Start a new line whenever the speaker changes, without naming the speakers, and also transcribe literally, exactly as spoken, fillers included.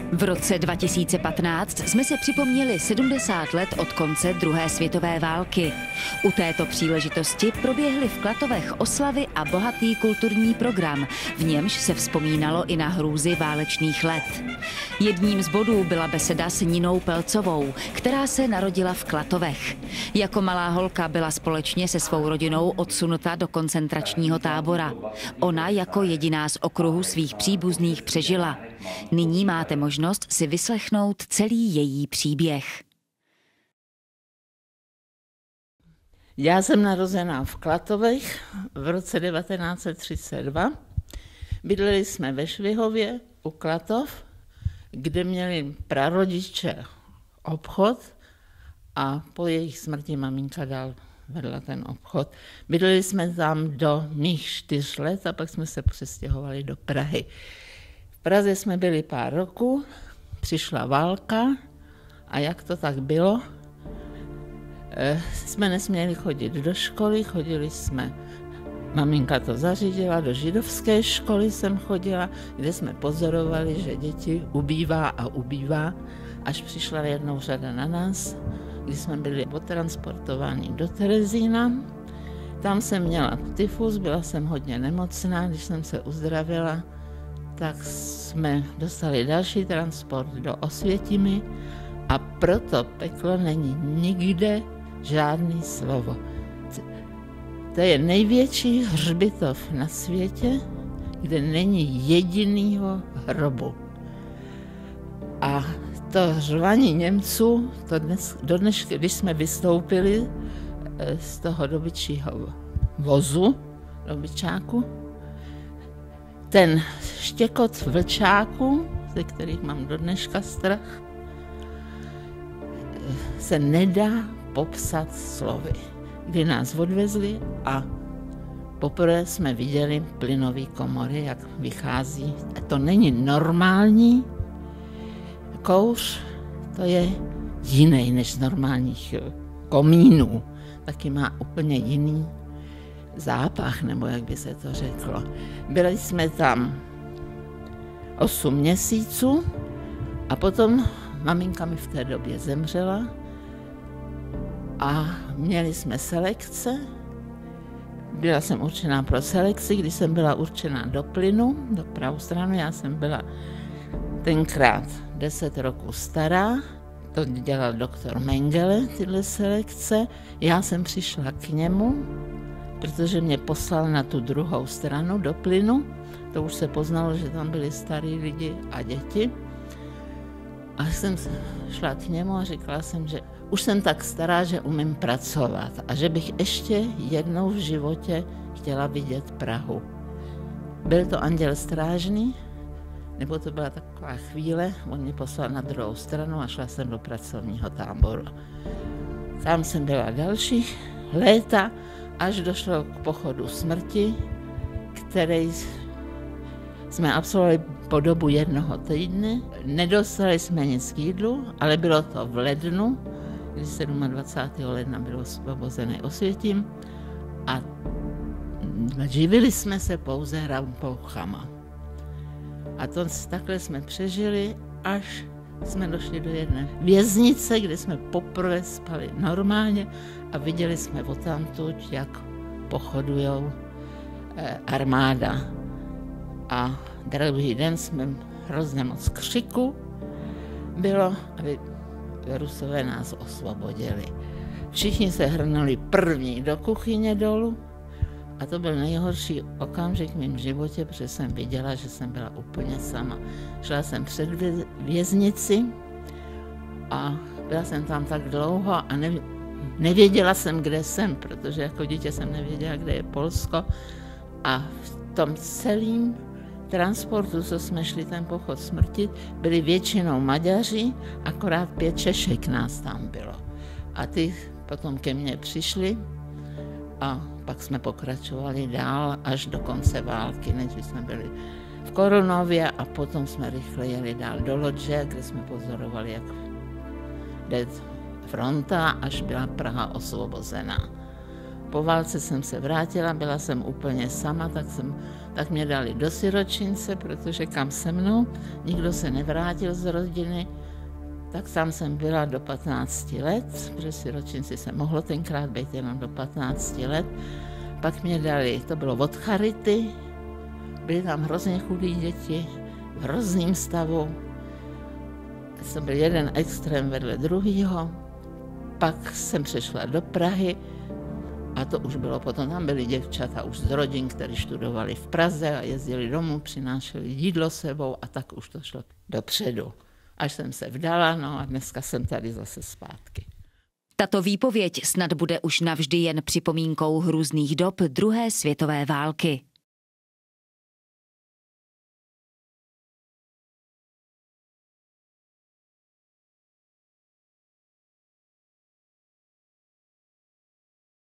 V roce dva tisíce patnáct jsme se připomněli sedmdesát let od konce druhé světové války. U této příležitosti proběhly v Klatovech oslavy a bohatý kulturní program, v němž se vzpomínalo i na hrůzy válečných let. Jedním z bodů byla beseda s Ninou Pelcovou, která se narodila v Klatovech. Jako malá holka byla společně se svou rodinou odsunuta do koncentračního tábora. Ona jako jediná z okruhu svých příbuzných přežila. Nyní máte možnost si vyslechnout celý její příběh.
Já jsem narozená v Klatovech v roce devatenáct set třicet dva. Bydleli jsme ve Švihově u Klatov, kde měli prarodiče obchod a po jejich smrti maminka dál vedla ten obchod. Bydleli jsme tam do mých čtyř let a pak jsme se přestěhovali do Prahy. V Praze jsme byli pár roků, přišla válka a jak to tak bylo, eh, jsme nesměli chodit do školy, chodili jsme, maminka to zařídila, do židovské školy jsem chodila, kde jsme pozorovali, že děti ubývá a ubývá, až přišla jednou řada na nás, když jsme byli odtransportováni do Terezína. Tam jsem měla tyfus, byla jsem hodně nemocná, když jsem se uzdravila, tak jsme dostali další transport do Osvětimi a proto peklo není nikde žádný slovo. To je největší hřbitov na světě, kde není jedinýho hrobu. A to řvaní Němců, to dnes, do dneška, když jsme vystoupili z toho dobyčího vozu, dobyčáku, ten štěkot vlčáků, ze kterých mám do dneška strach, se nedá popsat slovy. Kdy nás odvezli a poprvé jsme viděli plynové komory, jak vychází. To není normální kouř, to je jiný než z normálních komínů. Taky má úplně jiný zápach, nebo jak by se to řeklo. Byli jsme tam osm měsíců a potom maminka mi v té době zemřela a měli jsme selekce. Byla jsem určená pro selekci, když jsem byla určená do plynu, do pravou stranu. Já jsem byla tenkrát deset roků stará, to dělal doktor Mengele, tyhle selekce. Já jsem přišla k němu, protože mě poslal na tu druhou stranu do plynu. To už se poznalo, že tam byli starí lidi a děti. A jsem šla k němu a říkala jsem, že už jsem tak stará, že umím pracovat a že bych ještě jednou v životě chtěla vidět Prahu. Byl to anděl strážný, nebo to byla taková chvíle, on mě poslal na druhou stranu a šla jsem do pracovního táboru. Tam jsem byla další léta, až došlo k pochodu smrti, který jsme absolvovali po dobu jednoho týdne. Nedostali jsme nic k jídlu, ale bylo to v lednu, kdy dvacátého sedmého ledna bylo osvobozené Osvětim a živili jsme se pouze rampouchama. A to takhle jsme přežili, až jsme došli do jedné věznice, kde jsme poprvé spali normálně a viděli jsme odtamtud, jak pochodujou eh, armáda. A druhý den jsme hrozně moc křiku bylo, aby Rusové nás osvobodili. Všichni se hrnuli první do kuchyně dolů a to byl nejhorší okamžik v mém životě, protože jsem viděla, že jsem byla úplně sama. Šla jsem před věznici a byla jsem tam tak dlouho a nev, nevěděla jsem, kde jsem, protože jako dítě jsem nevěděla, kde je Polsko. A v tom celém transportu, co jsme šli ten pochod smrti, byli většinou Maďaři, akorát pět Češek nás tam bylo. A ty potom ke mně přišli a pak jsme pokračovali dál až do konce války, než jsme byli v Korunově a potom jsme rychle jeli dál do Lodže, kde jsme pozorovali, jak jde fronta, až byla Praha osvobozená. Po válce jsem se vrátila, byla jsem úplně sama, tak, jsem, tak mě dali do siročince, protože kam se mnou, nikdo se nevrátil z rodiny, tak tam jsem byla do patnácti let, protože siročinci se mohlo tenkrát být jenom do patnácti let. Pak mě dali, to bylo od Charity, byly tam hrozně chudí děti, v hrozném stavu. Jsem byl jeden extrém vedle druhého. Pak jsem přešla do Prahy a to už bylo potom, tam byly děvčata už z rodin, které studovali v Praze a jezdili domů, přinášeli jídlo sebou a tak už to šlo dopředu. Až jsem se vdala, no a dneska jsem tady zase zpátky.
Tato výpověď snad bude už navždy jen připomínkou hrůzných dob druhé světové války.